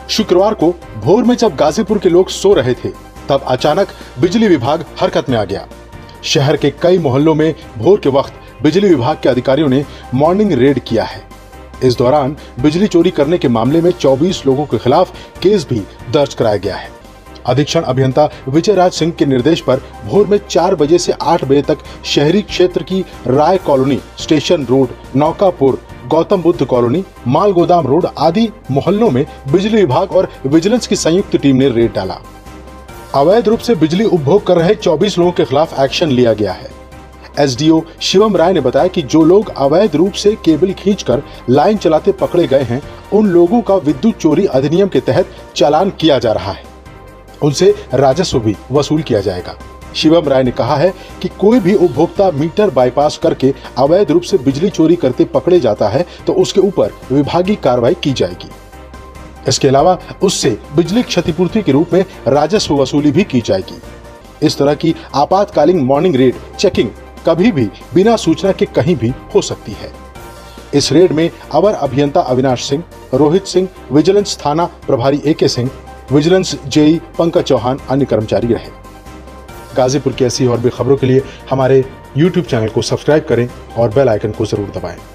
शुक्रवार को भोर में जब गाजीपुर के लोग सो रहे थे, तब अचानक बिजली विभाग हरकत में आ गया। शहर के कई मोहल्लों में भोर के वक्त बिजली विभाग के अधिकारियों ने मॉर्निंग रेड किया है। इस दौरान बिजली चोरी करने के मामले में 24 लोगों के खिलाफ केस भी दर्ज कराया गया है। अधीक्षण अभियंता विजय राज सिंह के निर्देश पर भोर में 4 बजे से 8 बजे तक शहरी क्षेत्र की Rai colony, station road, Naukapur, Gautam Buddha colony, माल गोदाम रोड आदि मोहल्लों में बिजली विभाग और विजिलेंस की संयुक्त टीम ने रेड डाला। अवैध रूप से बिजली उपभोग कर रहे 24 लोगों के खिलाफ एक्शन लिया गया है। एसडीओ शिवम राय ने बताया कि जो लोग अवैध रूप से केबल खींचकर लाइन चलाते पकड़े गए हैं, उन लोगों का विद्युत चोरी अधिनियम के तहत चालान किया जा रहा है। उनसे राजस्व भी वसूल किया जाएगा। शिवम राय ने कहा है कि कोई भी उपभोक्ता मीटर बाईपास करके अवैध रूप से बिजली चोरी करते पकड़े जाता है तो उसके ऊपर विभागीय कार्रवाई की जाएगी। इसके अलावा उससे बिजली क्षतिपूर्ति के रूप में राजस्व वसूली भी की जाएगी। इस तरह की आपातकालीन मॉर्निंग रेड चेकिंग कभी भी बिना सूचना के कहीं भी हो सकती है। इस रेड में अवर अभियंता अविनाश सिंह, रोहित सिंह, विजिलेंस थाना प्रभारी AK Singh, vigilance JE Pankaj Chauhan अन्य कर्मचारी रहे। गाजीपुर की ऐसी और भी खबरों के लिए हमारे YouTube चैनल को सब्सक्राइब करें और बेल आइकन को जरूर दबाएं।